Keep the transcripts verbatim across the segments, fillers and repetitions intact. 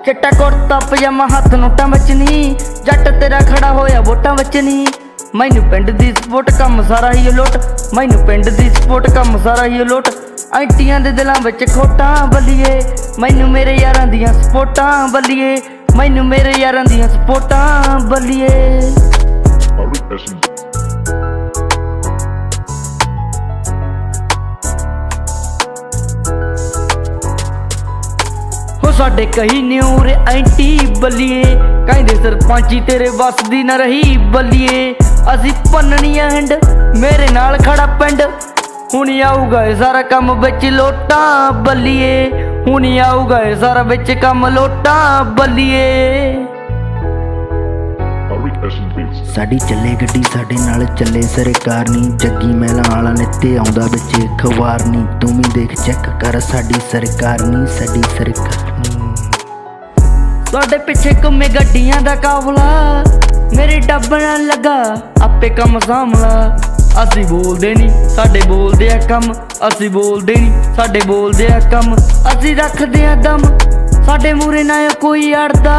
चिट्टा कुर्ता पजामा हथ नोटां विच नी, जट तेरा खड़ा होया वोटां विच नी। मैनू पिंड दी सपोर्ट कम सारा ही लुट, मैनू पिंड दी सपोर्ट कम सारा ही लुट। आंटियां दे दिलां विच खोटां बल्लिए, मैनू मेरे यारां दियां सपोर्टां बल्लिए, मैनू मेरे यारां दियां सपोर्टां बल्लिए। साडे कही न्यूर एंटी बल्लिए, कहंदे सरपंची तेरे बस दी ना रही बल्लिए। असी भन्ननी हैंड मेरे नाल खड़ा पिंड, हुण आऊगा सारा कम विच लोटां बल्लिए, हुण आऊगा सारा विच कम लोटां बल्लिए। साडी चले गड्डी साडे नाल चले सरकार नी, जग्गी महलां वाला नित्ते आउंदा विच अखबार नी। तू भी देख चेक कर साडी सरकार नी, साडी सरकार नी। साडे पिछे घुमे गड्डियां दा काफला, मेरे डब नाल लगा आपे कम सामला। असी बोलदे नी साडे बोलदे आ कम, असी बोलदे नी साडे बोलदे आ कम। असी रखदे आ दम साडे मूरे ना कोई अड़दा,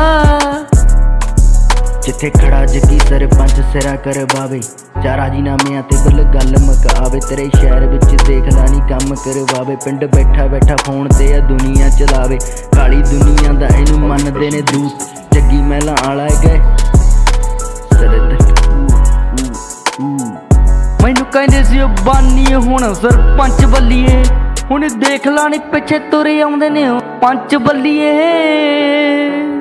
जिथे खड़ा जग्गी सरपंच सिरा कर बावे। चार राजीनामे ते बिल गल मकावे, तेरे शहर विच देखदा नी कम करवावे। पिंड बैठा बैठा फोन ते आ दुनिया चलावे, काली दुनिया दा इनू मनदे ने दूत। जग्गी महलां आला गए मैनू कहंदे सी बानी हुण सरपंच बल्लिए, हुण देख ला नी पिछे तुरे आउंदे ने पंच बल्लिए।